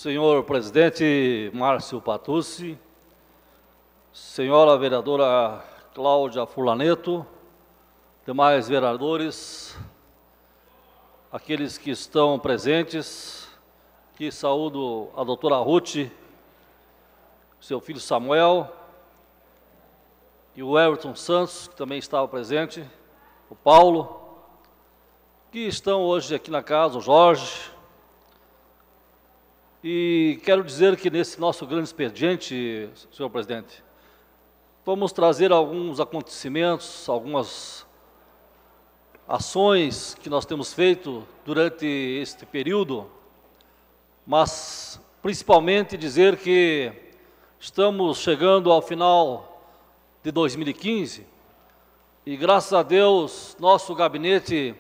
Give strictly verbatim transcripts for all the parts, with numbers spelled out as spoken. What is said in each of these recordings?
Senhor presidente Márcio Patucci, senhora vereadora Cláudia Furlaneto, demais vereadores, aqueles que estão presentes, que saúdo a doutora Ruth, seu filho Samuel, e o Everton Santos, que também estava presente, o Paulo, que estão hoje aqui na casa, o Jorge. E quero dizer que nesse nosso grande expediente, senhor presidente, vamos trazer alguns acontecimentos, algumas ações que nós temos feito durante este período, mas principalmente dizer que estamos chegando ao final de dois mil e quinze e, graças a Deus, nosso gabinete,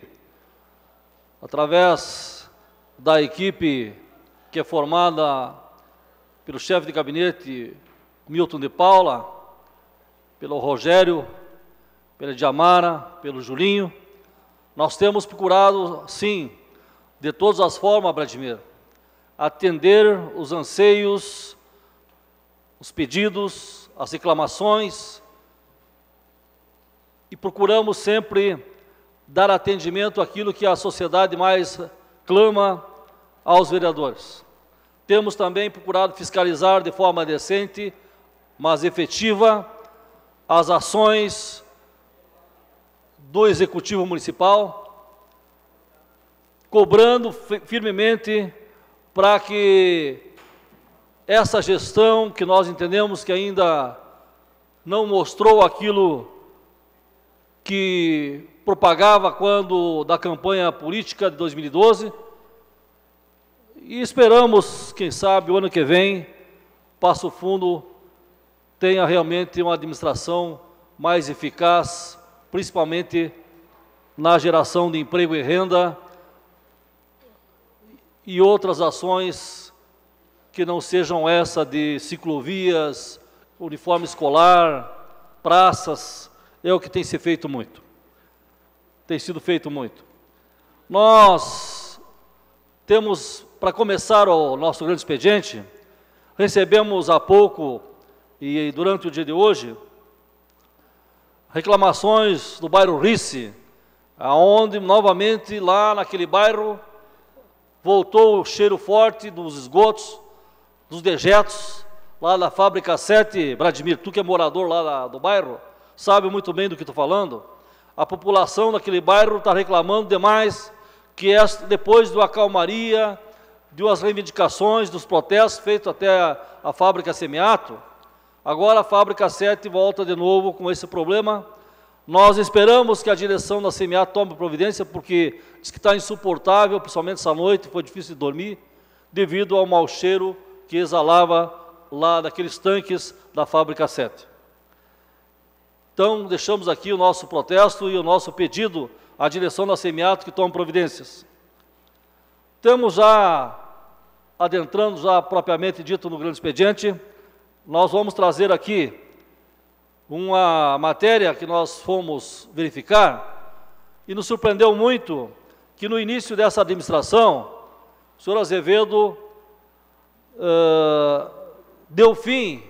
através da equipe que é formada pelo chefe de gabinete Milton de Paula, pelo Rogério, pela Diamara, pelo Julinho, nós temos procurado, sim, de todas as formas, Vladimir, atender os anseios, os pedidos, as reclamações, e procuramos sempre dar atendimento àquilo que a sociedade mais clama aos vereadores. Temos também procurado fiscalizar de forma decente, mas efetiva, as ações do Executivo Municipal, cobrando firmemente para que essa gestão, que nós entendemos que ainda não mostrou aquilo que propagava quando da campanha política de dois mil e doze, e esperamos, quem sabe, o ano que vem, Passo Fundo tenha realmente uma administração mais eficaz, principalmente na geração de emprego e renda e outras ações que não sejam essa de ciclovias, uniforme escolar, praças, é o que tem sido feito muito. Tem sido feito muito. Nós temos, para começar o nosso grande expediente, recebemos há pouco e durante o dia de hoje reclamações do bairro Rice, aonde novamente lá naquele bairro voltou o cheiro forte dos esgotos, dos dejetos, lá da fábrica sete, Vladimir, tu que é morador lá da, do bairro, sabe muito bem do que estou falando. A população daquele bairro está reclamando demais, que é depois da calmaria, de umas reivindicações, dos protestos feitos até a, a fábrica Semiato, agora a fábrica sete volta de novo com esse problema. Nós esperamos que a direção da Semiato tome providência, porque diz que está insuportável, principalmente essa noite, foi difícil de dormir, devido ao mau cheiro que exalava lá daqueles tanques da fábrica sete. Então, deixamos aqui o nosso protesto e o nosso pedido à direção da Semiato que tome providências. Temos já, adentrando já propriamente dito no grande expediente, nós vamos trazer aqui uma matéria que nós fomos verificar e nos surpreendeu muito que no início dessa administração, o senhor Azevedo uh, deu fim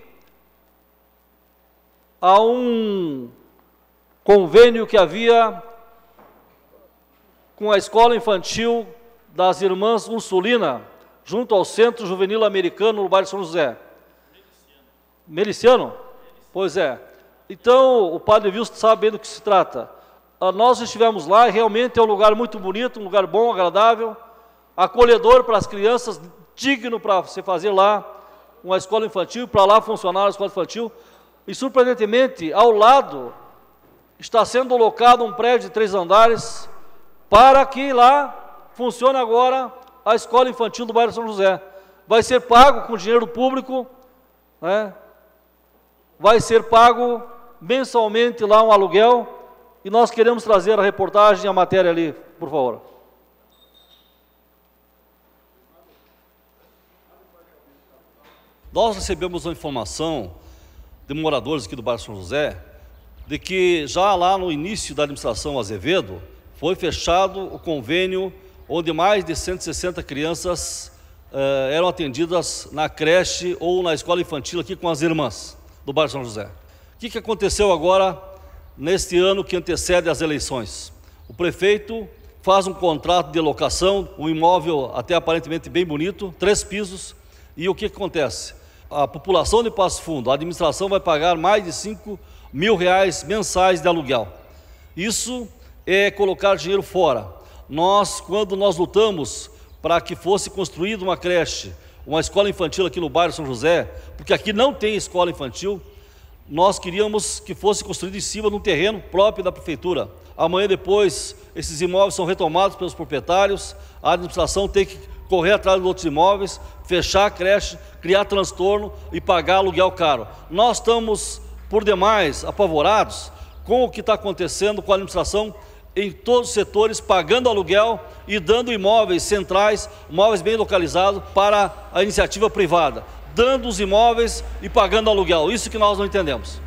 a um convênio que havia com a escola infantil das Irmãs Ursulina, junto ao Centro Juvenil Americano, no bairro São José. Meliciano? Pois é. Então, o padre Wilson sabe bem do que se trata. Ah, nós estivemos lá e realmente é um lugar muito bonito, um lugar bom, agradável, acolhedor para as crianças, digno para se fazer lá uma escola infantil, para lá funcionar a escola infantil. E, surpreendentemente, ao lado está sendo alocado um prédio de três andares para que lá funcione agora a escola infantil do bairro São José. Vai ser pago com dinheiro público, né? Vai ser pago mensalmente lá um aluguel, e nós queremos trazer a reportagem, a matéria ali, por favor. Nós recebemos uma informação de moradores aqui do bairro São José, de que já lá no início da administração Azevedo, foi fechado o convênio onde mais de cento e sessenta crianças eh, eram atendidas na creche ou na escola infantil aqui com as irmãs do bairro São José. O que, que aconteceu agora, neste ano que antecede as eleições? O prefeito faz um contrato de locação, um imóvel até aparentemente bem bonito, três pisos, e o que, que acontece? A população de Passo Fundo, a administração vai pagar mais de cinco mil reais mensais de aluguel. Isso é colocar dinheiro fora. Nós, quando nós lutamos para que fosse construída uma creche, uma escola infantil aqui no bairro São José, porque aqui não tem escola infantil, nós queríamos que fosse construído em cima de um terreno próprio da prefeitura. Amanhã depois, esses imóveis são retomados pelos proprietários, a administração tem que correr atrás de outros imóveis, fechar a creche, criar transtorno e pagar aluguel caro. Nós estamos, por demais, apavorados com o que está acontecendo com a administração em todos os setores, pagando aluguel e dando imóveis centrais, imóveis bem localizados para a iniciativa privada, dando os imóveis e pagando aluguel. Isso que nós não entendemos.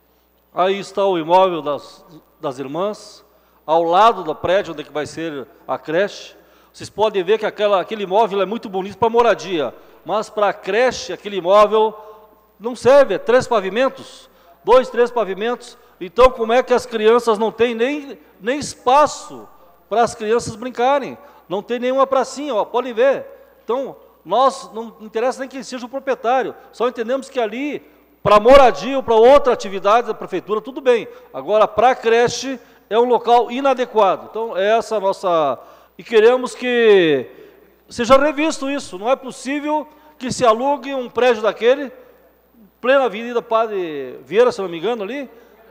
Aí está o imóvel das, das irmãs, ao lado do prédio onde vai ser a creche. Vocês podem ver que aquela, aquele imóvel é muito bonito para moradia, mas para a creche, aquele imóvel não serve, é três pavimentos, dois, três pavimentos. Então, como é que as crianças não têm nem, nem espaço para as crianças brincarem? Não tem nenhuma pracinha, ó, podem ver. Então, nós não interessa nem quem seja o proprietário, só entendemos que ali, para moradia ou para outra atividade da prefeitura, tudo bem. Agora, para a creche, é um local inadequado. Então, é essa a nossa... E queremos que seja revisto isso. Não é possível que se alugue um prédio daquele, plena Avenida Padre Vieira, se não me engano, ali.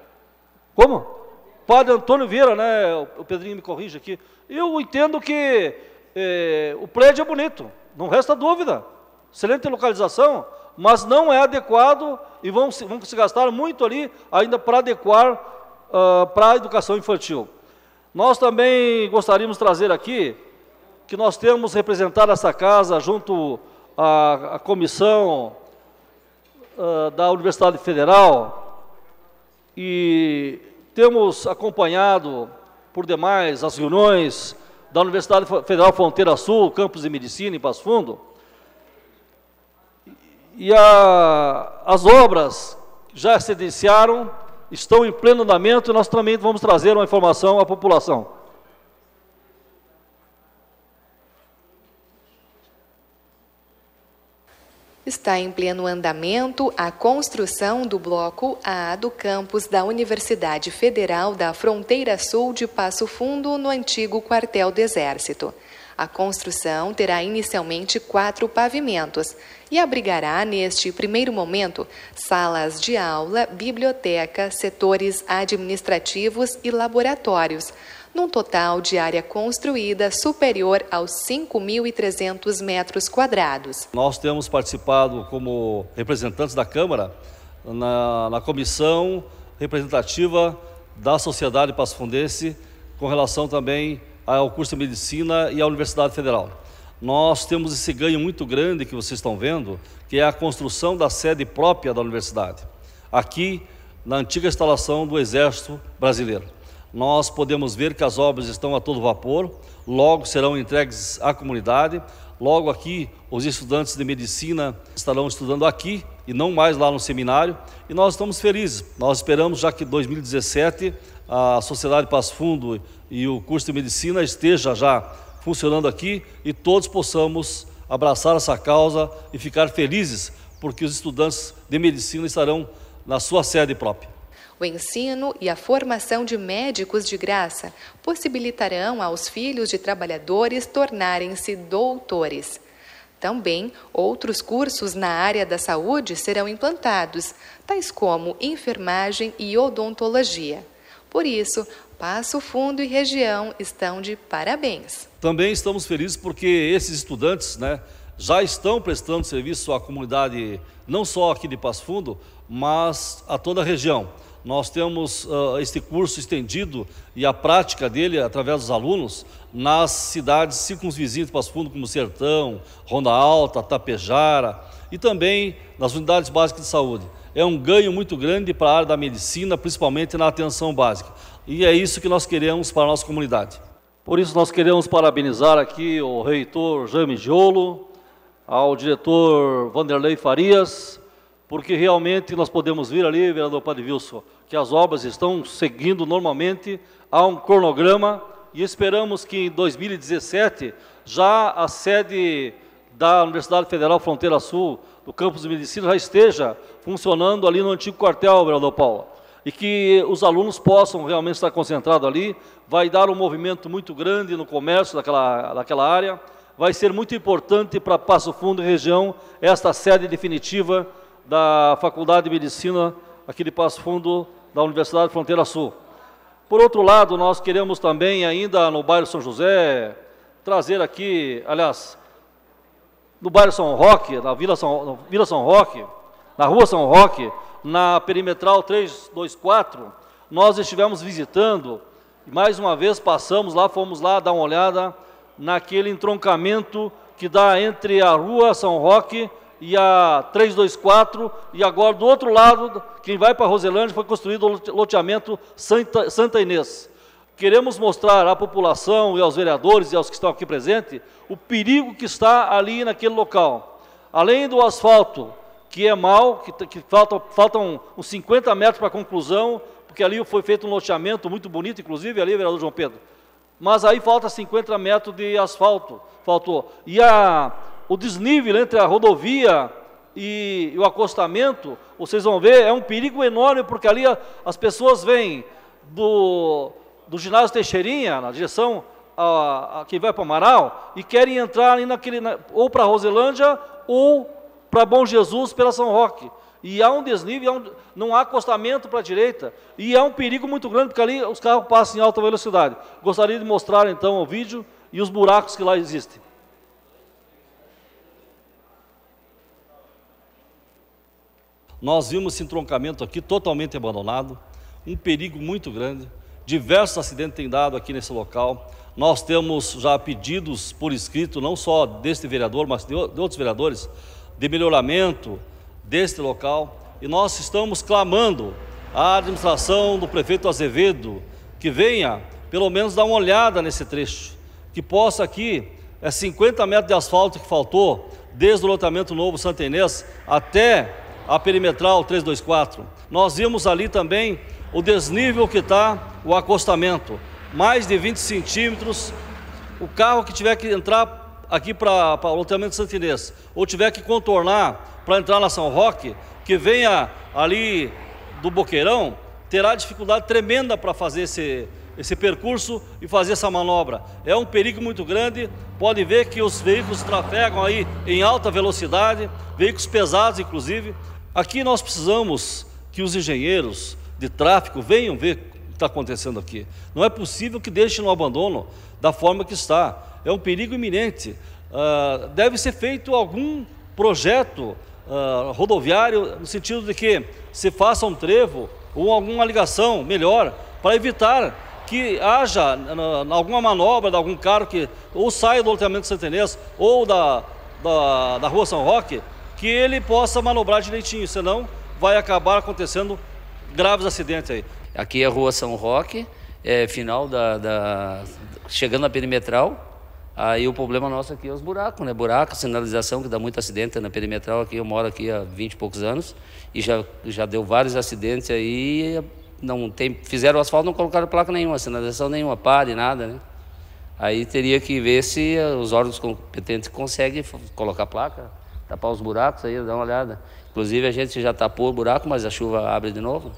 Como? Padre Antônio Vieira, né? O Pedrinho me corrige aqui. Eu entendo que eh, o prédio é bonito, não resta dúvida. Excelente localização, mas não é adequado e vão se, vão se gastar muito ali ainda para adequar uh, para a educação infantil. Nós também gostaríamos de trazer aqui que nós temos representado essa casa junto à, à comissão uh, da Universidade Federal e temos acompanhado por demais as reuniões da Universidade Federal Fronteira Sul, campus de Medicina em Passo Fundo, e a, as obras já se iniciaram, estão em pleno andamento e nós também vamos trazer uma informação à população. Está em pleno andamento a construção do Bloco A do campus da Universidade Federal da Fronteira Sul de Passo Fundo, no antigo quartel do Exército. A construção terá inicialmente quatro pavimentos e abrigará, neste primeiro momento, salas de aula, biblioteca, setores administrativos e laboratórios, num total de área construída superior aos cinco mil e trezentos metros quadrados. Nós temos participado como representantes da Câmara na, na comissão representativa da sociedade passofundense com relação também ao curso de Medicina e à Universidade Federal. Nós temos esse ganho muito grande que vocês estão vendo, que é a construção da sede própria da universidade, aqui na antiga instalação do Exército Brasileiro. Nós podemos ver que as obras estão a todo vapor, logo serão entregues à comunidade, logo aqui os estudantes de medicina estarão estudando aqui e não mais lá no seminário, e nós estamos felizes. Nós esperamos já que em dois mil e dezessete a Sociedade Passo Fundo e o curso de medicina esteja já funcionando aqui e todos possamos abraçar essa causa e ficar felizes porque os estudantes de medicina estarão na sua sede própria. O ensino e a formação de médicos de graça possibilitarão aos filhos de trabalhadores tornarem-se doutores. Também, outros cursos na área da saúde serão implantados, tais como enfermagem e odontologia. Por isso, Passo Fundo e região estão de parabéns. Também estamos felizes porque esses estudantes, né, já estão prestando serviço à comunidade, não só aqui de Passo Fundo, mas a toda a região. Nós temos uh, este curso estendido e a prática dele, através dos alunos, nas cidades circunvizinhas de Passo Fundo, como Sertão, Ronda Alta, Tapejara, e também nas unidades básicas de saúde. É um ganho muito grande para a área da medicina, principalmente na atenção básica. E é isso que nós queremos para a nossa comunidade. Por isso nós queremos parabenizar aqui o reitor Jaime Giolo, ao diretor Vanderlei Farias, porque realmente nós podemos ver ali, vereador Padre Wilson, que as obras estão seguindo normalmente, há um cronograma, e esperamos que em dois mil e dezessete já a sede da Universidade Federal Fronteira Sul, do campus de Medicina, já esteja funcionando ali no antigo quartel, vereador Paulo, e que os alunos possam realmente estar concentrados ali, vai dar um movimento muito grande no comércio daquela, daquela área, vai ser muito importante para Passo Fundo e região, esta sede definitiva da Faculdade de Medicina aqui de Passo Fundo, da Universidade Fronteira Sul. Por outro lado, nós queremos também, ainda no bairro São José, trazer aqui, aliás, no bairro São Roque, na Vila São, na Vila São Roque, na Rua São Roque, na perimetral trezentos e vinte e quatro, nós estivemos visitando, e mais uma vez passamos lá, fomos lá dar uma olhada naquele entroncamento que dá entre a Rua São Roque e a trezentos e vinte e quatro, e agora do outro lado, quem vai para Roselândia, foi construído o loteamento Santa, Santa Inês. Queremos mostrar à população e aos vereadores e aos que estão aqui presentes o perigo que está ali naquele local. Além do asfalto, que é mau, que, que faltam, faltam uns cinquenta metros para a conclusão, porque ali foi feito um loteamento muito bonito, inclusive ali, vereador João Pedro. Mas aí falta cinquenta metros de asfalto, faltou. E a... o desnível entre a rodovia e, e o acostamento, vocês vão ver, é um perigo enorme, porque ali a, as pessoas vêm do, do ginásio Teixeirinha, na direção a, a quem vai para Amaral, e querem entrar ali naquele, na, ou para Roselândia, ou para Bom Jesus, pela São Roque. E há um desnível, há um, não há acostamento para a direita, e é um perigo muito grande, porque ali os carros passam em alta velocidade. Gostaria de mostrar, então, o vídeo e os buracos que lá existem. Nós vimos esse entroncamento aqui totalmente abandonado, um perigo muito grande, diversos acidentes têm dado aqui nesse local. Nós temos já pedidos por escrito, não só deste vereador, mas de outros vereadores, de melhoramento deste local, e nós estamos clamando à administração do prefeito Azevedo que venha, pelo menos, dar uma olhada nesse trecho, que possa aqui, é cinquenta metros de asfalto que faltou, desde o loteamento novo Santa Inês até a perimetral trezentos e vinte e quatro. Nós vimos ali também o desnível que está o acostamento, mais de vinte centímetros. O carro que tiver que entrar aqui para o loteamento Santa Inês, ou tiver que contornar para entrar na São Roque, que venha ali do Boqueirão, terá dificuldade tremenda para fazer esse, esse percurso e fazer essa manobra. É um perigo muito grande. Pode ver que os veículos trafegam aí em alta velocidade, veículos pesados inclusive. Aqui nós precisamos que os engenheiros de tráfego venham ver o que está acontecendo aqui. Não é possível que deixem no abandono da forma que está. É um perigo iminente. Uh, deve ser feito algum projeto uh, rodoviário, no sentido de que se faça um trevo ou alguma ligação melhor, para evitar que haja uh, alguma manobra de algum carro que ou saia do loteamento Santa Inês ou da, da, da Rua São Roque, que ele possa manobrar direitinho, senão vai acabar acontecendo graves acidentes aí. Aqui é a Rua São Roque, é final da, da... chegando na perimetral. Aí o problema nosso aqui é os buracos, né? Buraco, sinalização, que dá muito acidente na perimetral. Aqui eu moro aqui há vinte e poucos anos e já, já deu vários acidentes aí. Não tem, fizeram o asfalto, não colocaram placa nenhuma, sinalização nenhuma, pare, nada, né? Aí teria que ver se os órgãos competentes conseguem colocar placa, tapar os buracos aí, dar uma olhada. Inclusive a gente já tapou o buraco, mas a chuva abre de novo.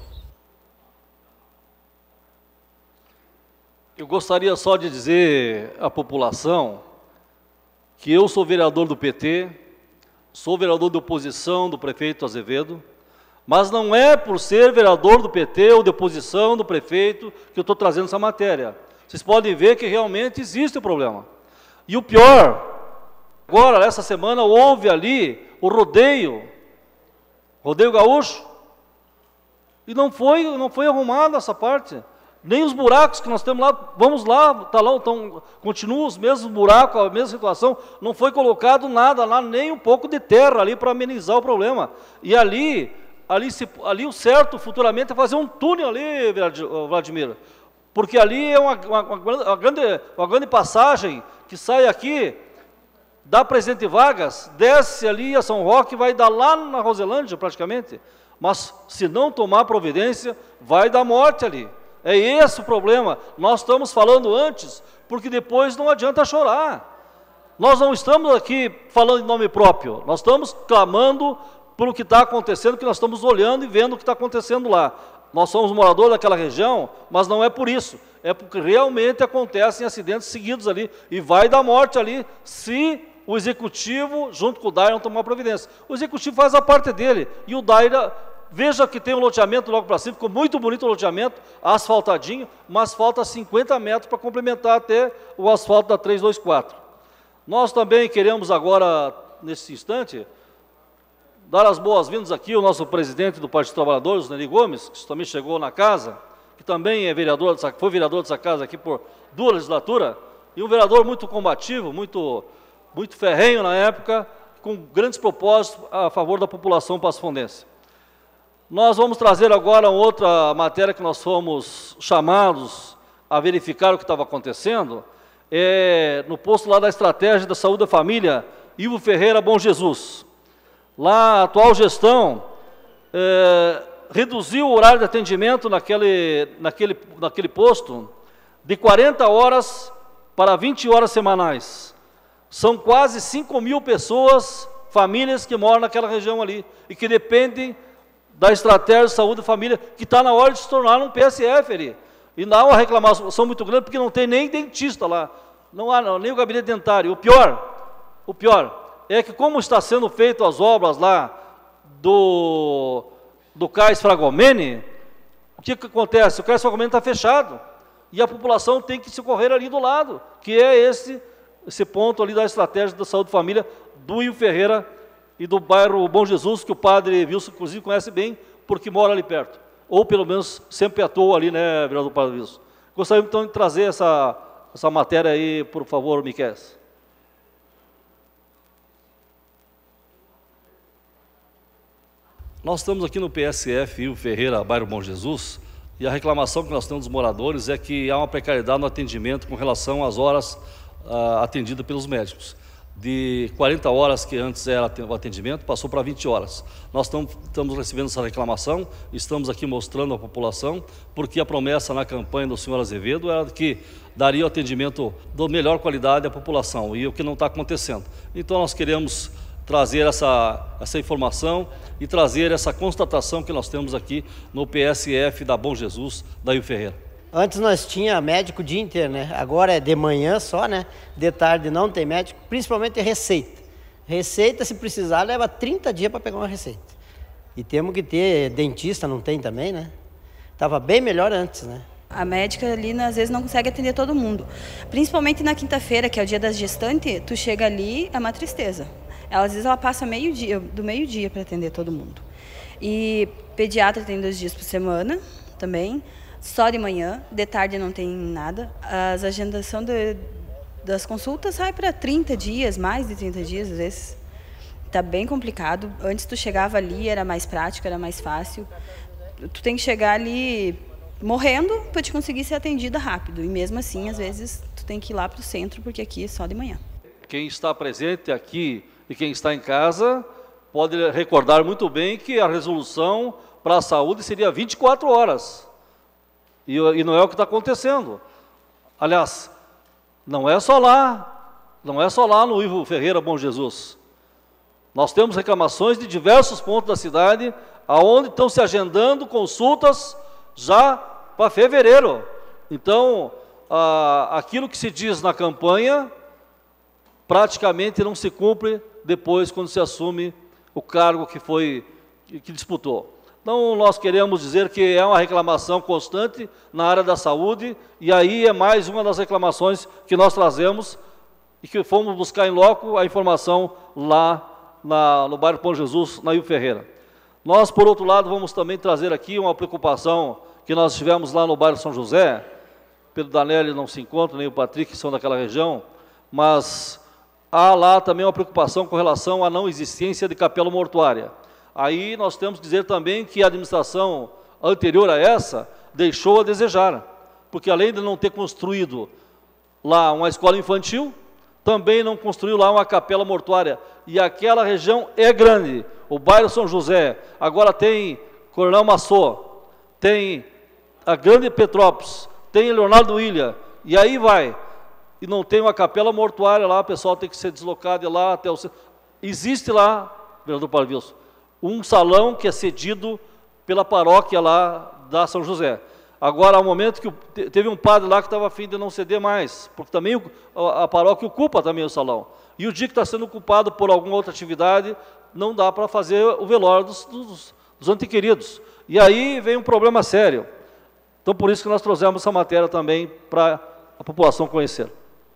Eu gostaria só de dizer à população que eu sou vereador do P T, sou vereador de oposição do prefeito Azevedo, mas não é por ser vereador do P T ou de oposição do prefeito que eu estou trazendo essa matéria. Vocês podem ver que realmente existe o problema. E o pior, agora, essa semana, houve ali o rodeio, rodeio gaúcho, e não foi, não foi arrumada essa parte. Nem os buracos que nós temos lá, vamos lá, tá lá, então, continuam os mesmos buracos, a mesma situação, não foi colocado nada lá, nem um pouco de terra ali para amenizar o problema. E ali, ali, se, ali o certo futuramente é fazer um túnel ali, Vladimir, porque ali é uma, uma, uma, grande, uma grande passagem que sai aqui, da Presidente Vargas, desce ali a São Roque, vai dar lá na Roselândia praticamente, mas se não tomar providência, vai dar morte ali. É esse o problema. Nós estamos falando antes, porque depois não adianta chorar. Nós não estamos aqui falando em nome próprio, nós estamos clamando pelo que está acontecendo, que nós estamos olhando e vendo o que está acontecendo lá. Nós somos moradores daquela região, mas não é por isso, é porque realmente acontecem acidentes seguidos ali, e vai dar morte ali, se o Executivo, junto com o Daira, não tomar providência. O Executivo faz a parte dele, e o Daira, veja que tem um loteamento logo para cima, ficou muito bonito o loteamento, asfaltadinho, mas falta cinquenta metros para complementar até o asfalto da trezentos e vinte e quatro. Nós também queremos agora, nesse instante, dar as boas-vindas aqui ao nosso presidente do Partido dos Trabalhadores, Neri Gomes, que também chegou na casa, que também é vereador, foi vereador dessa casa aqui por duas legislaturas, e um vereador muito combativo, muito, muito ferrenho na época, com grandes propósitos a favor da população passafondense. Nós vamos trazer agora outra matéria que nós fomos chamados a verificar o que estava acontecendo, é, no posto lá da Estratégia da Saúde da Família, Ivo Ferreira Bom Jesus. Lá, a atual gestão é, reduziu o horário de atendimento naquele, naquele, naquele posto de quarenta horas para vinte horas semanais. São quase cinco mil pessoas, famílias que moram naquela região ali e que dependem da Estratégia de Saúde da Família, que está na hora de se tornar um P S F ali. E não há uma reclamação muito grande, porque não tem nem dentista lá, não há não, nem o gabinete dentário. O pior, o pior é que como está sendo feito as obras lá do, do Cais Fragomene, o que, que acontece? O Cais Fragomene está fechado, e a população tem que se correr ali do lado, que é esse, esse ponto ali da Estratégia da Saúde da Família, do Ivo Ferreira e do bairro Bom Jesus, que o padre Wilson, inclusive, conhece bem, porque mora ali perto. Ou, pelo menos, sempre atuou ali, né, vereador Padre Wilson. Gostaria, então, de trazer essa, essa matéria aí, por favor, Miquel. Nós estamos aqui no P S F Ivo Ferreira, bairro Bom Jesus, e a reclamação que nós temos dos moradores é que há uma precariedade no atendimento com relação às horas ah, atendidas pelos médicos. De quarenta horas que antes era o atendimento, passou para vinte horas. Nós estamos recebendo essa reclamação, estamos aqui mostrando à população, porque a promessa na campanha do senhor Azevedo era que daria o atendimento de melhor qualidade à população, e o que não está acontecendo. Então nós queremos trazer essa, essa informação e trazer essa constatação que nós temos aqui no P S F da Bom Jesus, da Ivo Ferreira. Antes nós tinha médico o dia inteiro, né? Agora é de manhã só, né? De tarde não tem médico, principalmente receita. Receita, se precisar, leva trinta dias para pegar uma receita. E temos que ter dentista, não tem também, né? Estava bem melhor antes, né? A médica ali, às vezes, não consegue atender todo mundo. Principalmente na quinta-feira, que é o dia das gestantes, tu chega ali, é uma tristeza. Ela, às vezes ela passa meio dia, do meio-dia para atender todo mundo. E pediatra tem dois dias por semana também. Só de manhã, de tarde não tem nada. As agendação de, das consultas sai para trinta dias, mais de trinta dias às vezes. Está bem complicado. Antes tu chegava ali, era mais prático, era mais fácil. Tu tem que chegar ali morrendo para te conseguir ser atendida rápido. E mesmo assim, às vezes, tu tem que ir lá para o centro, porque aqui é só de manhã. Quem está presente aqui e quem está em casa pode recordar muito bem que a resolução para a saúde seria vinte e quatro horas. E, e não é o que está acontecendo. Aliás, não é só lá, não é só lá no Ivo Ferreira Bom Jesus. Nós temos reclamações de diversos pontos da cidade, aonde estão se agendando consultas já para fevereiro. Então, ah, aquilo que se diz na campanha, praticamente não se cumpre depois quando se assume o cargo que foi, que, que disputou. Então, nós queremos dizer que é uma reclamação constante na área da saúde, e aí é mais uma das reclamações que nós trazemos e que fomos buscar em loco a informação lá na, no bairro Bom Jesus, na Ivo Ferreira. Nós, por outro lado, vamos também trazer aqui uma preocupação que nós tivemos lá no bairro São José. Pedro Danelli não se encontra, nem o Patrick, que são daquela região, mas há lá também uma preocupação com relação à não existência de capela mortuária. Aí nós temos que dizer também que a administração anterior a essa deixou a desejar, porque além de não ter construído lá uma escola infantil, também não construiu lá uma capela mortuária. E aquela região é grande. O bairro São José, agora tem Coronel Massô, tem a Grande Petrópolis, tem Leonardo Ilha, e aí vai. E não tem uma capela mortuária lá, o pessoal tem que ser deslocado de lá até o... Existe lá, vereador Paulo Wilson, um salão que é cedido pela paróquia lá da São José. Agora, ao momento que teve um padre lá que estava a fim de não ceder mais, porque também a paróquia ocupa também o salão. E o dia que está sendo ocupado por alguma outra atividade, não dá para fazer o velório dos, dos, dos antequeridos. E aí vem um problema sério. Então, por isso que nós trouxemos essa matéria também para a população conhecer.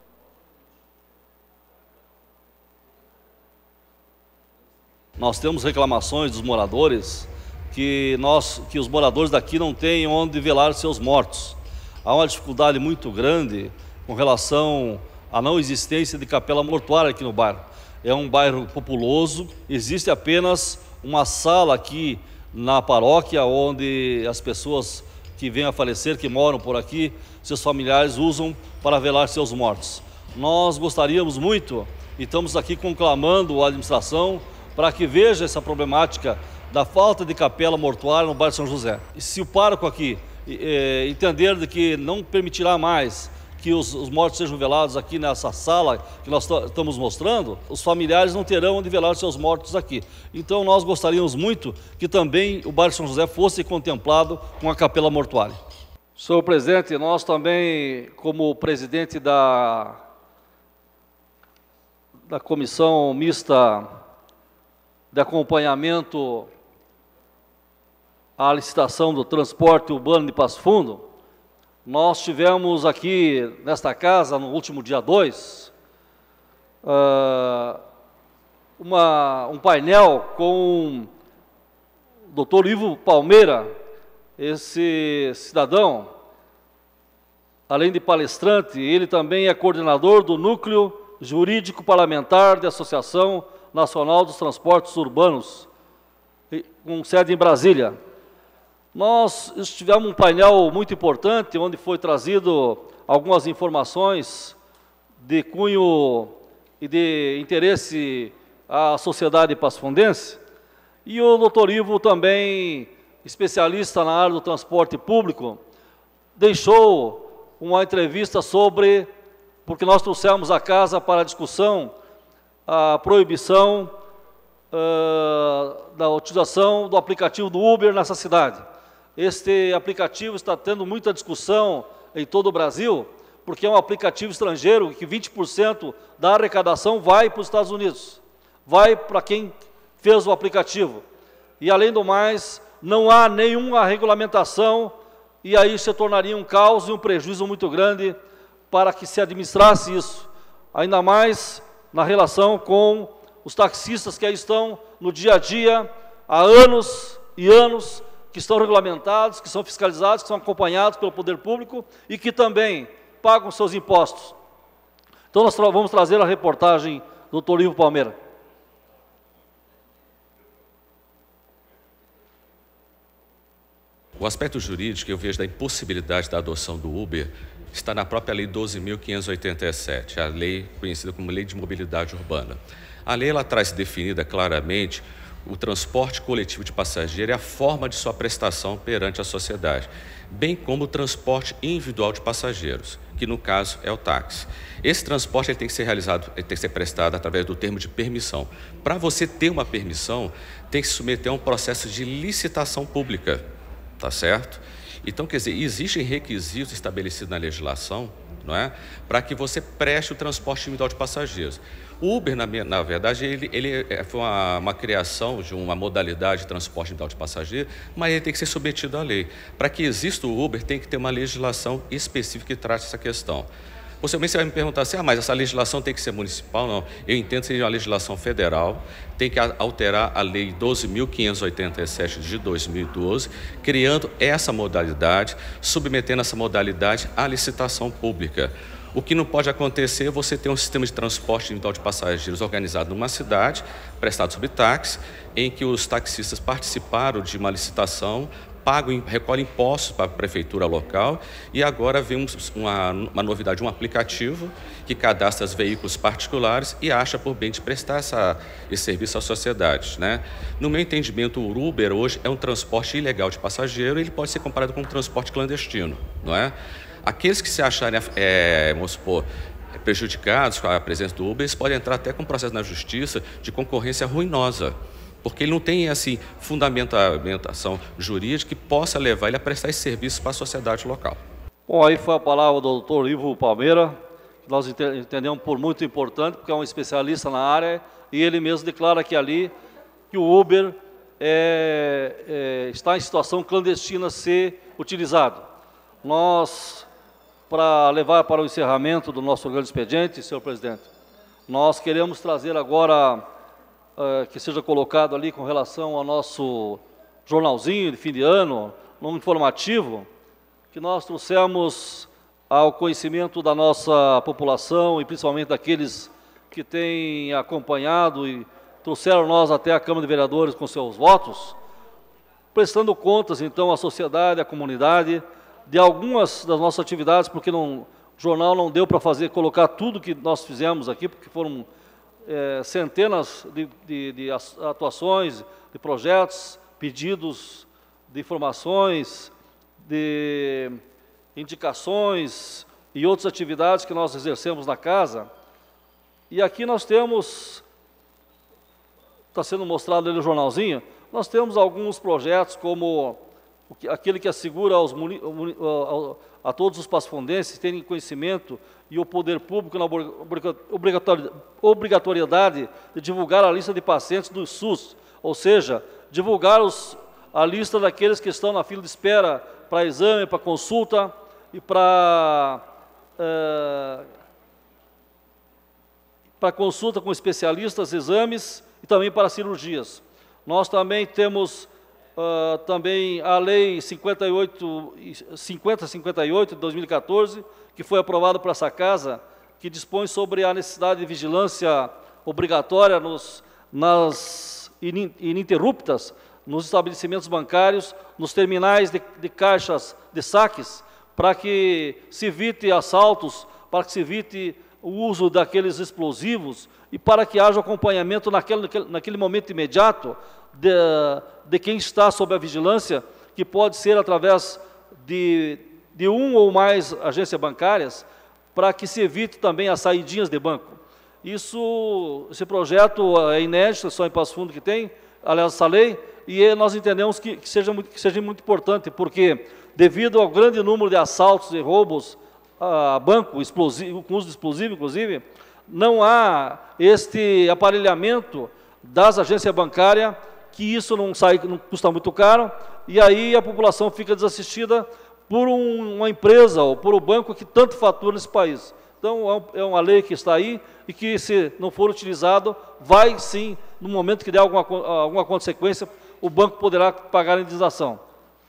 Nós temos reclamações dos moradores que, nós, que os moradores daqui não têm onde velar seus mortos. Há uma dificuldade muito grande com relação à não existência de capela mortuária aqui no bairro. É um bairro populoso, existe apenas uma sala aqui na paróquia onde as pessoas que vêm a falecer, que moram por aqui, seus familiares usam para velar seus mortos. Nós gostaríamos muito, e estamos aqui conclamando a administração para que veja essa problemática da falta de capela mortuária no bairro São José. E se o pároco aqui é, entender de que não permitirá mais que os, os mortos sejam velados aqui nessa sala que nós estamos mostrando, os familiares não terão onde velar seus mortos aqui. Então nós gostaríamos muito que também o bairro São José fosse contemplado com a capela mortuária. Senhor presidente, nós também, como presidente da, da comissão mista de acompanhamento à licitação do transporte urbano de Passo Fundo, nós tivemos aqui nesta casa, no último dia dois, uh, uma, um painel com o doutor Ivo Palmeira, esse cidadão, além de palestrante, ele também é coordenador do Núcleo Jurídico Parlamentar da Associação Nacional dos Transportes Urbanos, com sede em Brasília. Nós tivemos um painel muito importante, onde foi trazido algumas informações de cunho e de interesse à sociedade passafundense, e o doutor Ivo, também especialista na área do transporte público, deixou uma entrevista sobre, porque nós trouxemos à casa para a discussão, a proibição uh, da utilização do aplicativo do Uber nessa cidade. Este aplicativo está tendo muita discussão em todo o Brasil, porque é um aplicativo estrangeiro que vinte por cento da arrecadação vai para os Estados Unidos, vai para quem fez o aplicativo. E, além do mais, não há nenhuma regulamentação, e aí se tornaria um caos e um prejuízo muito grande para que se administrasse isso. Ainda mais na relação com os taxistas que aí estão no dia a dia, há anos e anos, que estão regulamentados, que são fiscalizados, que são acompanhados pelo poder público e que também pagam seus impostos. Então nós tra- vamos trazer a reportagem do doutor Ivo Palmeira. O aspecto jurídico, eu vejo da impossibilidade da adoção do Uber, está na própria Lei doze mil quinhentos e oitenta e sete, a lei conhecida como Lei de Mobilidade Urbana. A lei ela traz definida claramente o transporte coletivo de passageiro e a forma de sua prestação perante a sociedade, bem como o transporte individual de passageiros, que no caso é o táxi. Esse transporte ele tem que ser realizado, ele tem que ser prestado através do termo de permissão. Para você ter uma permissão, tem que se submeter a um processo de licitação pública, tá certo? Então, quer dizer, existem requisitos estabelecidos na legislação, não é, para que você preste o transporte individual de passageiros. O Uber, na, na verdade, ele, ele foi uma, uma criação de uma modalidade de transporte individual de passageiro, mas ele tem que ser submetido à lei. Para que exista o Uber, tem que ter uma legislação específica que trate essa questão. Possivelmente você vai me perguntar assim, ah, mas essa legislação tem que ser municipal? Não, eu entendo que seja uma legislação federal, tem que alterar a Lei doze mil quinhentos e oitenta e sete de dois mil e doze, criando essa modalidade, submetendo essa modalidade à licitação pública. O que não pode acontecer é você ter um sistema de transporte individual de passageiros organizado numa cidade, prestado sob táxi, em que os taxistas participaram de uma licitação, paga, recolhe impostos para a prefeitura local, e agora vemos uma, uma novidade, um aplicativo que cadastra os veículos particulares e acha por bem de prestar essa, esse serviço à sociedade, né? No meu entendimento, o Uber hoje é um transporte ilegal de passageiro, ele pode ser comparado com um transporte clandestino, não é? Aqueles que se acharem, é, vamos supor, prejudicados com a presença do Uber, eles podem entrar até com processo na justiça de concorrência ruinosa, porque ele não tem assim, fundamentação jurídica que possa levar ele a prestar esse serviço para a sociedade local. Bom, aí foi a palavra do doutor Ivo Palmeira, que nós entendemos por muito importante, porque é um especialista na área, e ele mesmo declara que ali, que o Uber é, é, está em situação clandestina a ser utilizado. Nós, para levar para o encerramento do nosso grande expediente, senhor presidente, nós queremos trazer agora, uh, que seja colocado ali com relação ao nosso jornalzinho de fim de ano, um informativo, que nós trouxemos ao conhecimento da nossa população e principalmente daqueles que têm acompanhado e trouxeram nós até a Câmara de Vereadores com seus votos, prestando contas então à sociedade, à comunidade, de algumas das nossas atividades, porque não, o jornal não deu para fazer, colocar tudo que nós fizemos aqui, porque foram é, centenas de, de, de atuações, de projetos, pedidos de informações, de indicações e outras atividades que nós exercemos na casa. E aqui nós temos, está sendo mostrado ali no jornalzinho, nós temos alguns projetos como aquele que assegura aos, a, a todos os passafondenses terem conhecimento e o poder público na obrigatoriedade de divulgar a lista de pacientes do SUS, ou seja, divulgar os, a lista daqueles que estão na fila de espera para exame, para consulta e para é, para consulta com especialistas, exames e também para cirurgias. Nós também temos Uh, também a Lei cinquenta e oito, cinquenta cinquenta e oito de dois mil e quatorze, que foi aprovada por essa Casa, que dispõe sobre a necessidade de vigilância obrigatória nos, nas ininterruptas nos estabelecimentos bancários, nos terminais de, de caixas de saques, para que se evite assaltos, para que se evite o uso daqueles explosivos e para que haja acompanhamento naquele, naquele momento imediato de, de quem está sob a vigilância, que pode ser através de, de um ou mais agências bancárias, para que se evite também as saidinhas de banco. Isso, esse projeto é inédito, só em Passo Fundo que tem, aliás, essa lei, e nós entendemos que, que, seja, muito, que seja muito importante, porque devido ao grande número de assaltos e roubos a banco, explosivo, com uso de explosivo, inclusive, não há este aparelhamento das agências bancárias, que isso não, sai, não custa muito caro, e aí a população fica desassistida por um, uma empresa ou por um banco que tanto fatura nesse país. Então, é uma lei que está aí e que, se não for utilizado, vai sim, no momento que der alguma, alguma consequência, o banco poderá pagar a indenização.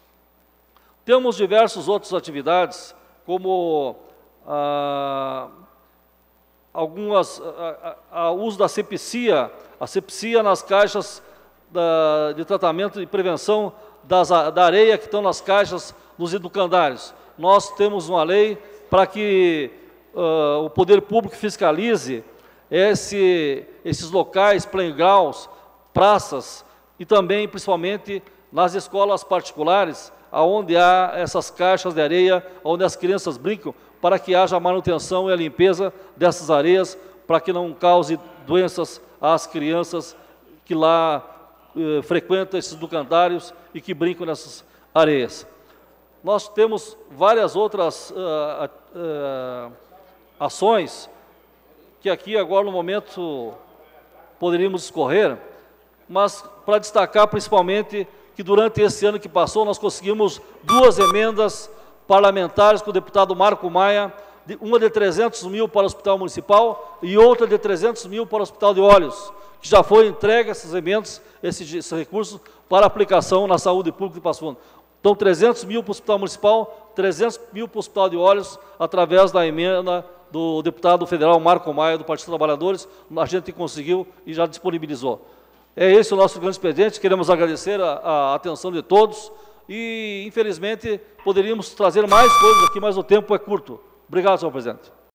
Temos diversas outras atividades, como ah, algumas, a, a uso da asepsia, asepsia nas caixas da, de tratamento e prevenção das, da areia que estão nas caixas dos educandários. Nós temos uma lei para que uh, o poder público fiscalize esse, esses locais, playgrounds, praças e também, principalmente, nas escolas particulares, onde há essas caixas de areia, onde as crianças brincam, para que haja a manutenção e a limpeza dessas areias, para que não cause doenças às crianças que lá eh, frequentam esses educandários e que brincam nessas areias. Nós temos várias outras uh, uh, ações que aqui agora no momento poderíamos escorrer, mas para destacar principalmente que durante esse ano que passou nós conseguimos duas emendas parlamentares com o deputado Marco Maia, uma de trezentos mil para o Hospital Municipal e outra de trezentos mil para o Hospital de Olhos, que já foi entregue essas emendas, esses, esses recursos para aplicação na saúde pública de Passo Fundo. Então, trezentos mil para o Hospital Municipal, trezentos mil para o Hospital de Olhos, através da emenda do deputado federal Marco Maia, do Partido dos Trabalhadores, a gente conseguiu e já disponibilizou. É esse o nosso grande expediente, queremos agradecer a, a atenção de todos e, infelizmente, poderíamos trazer mais coisas aqui, mas o tempo é curto. Obrigado, senhor presidente.